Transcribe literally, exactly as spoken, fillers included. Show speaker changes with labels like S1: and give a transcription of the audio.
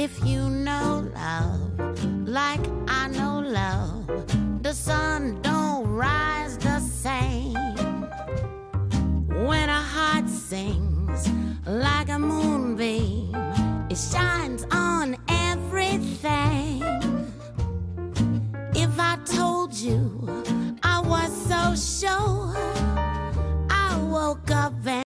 S1: If you know love like I know love, the sun don't rise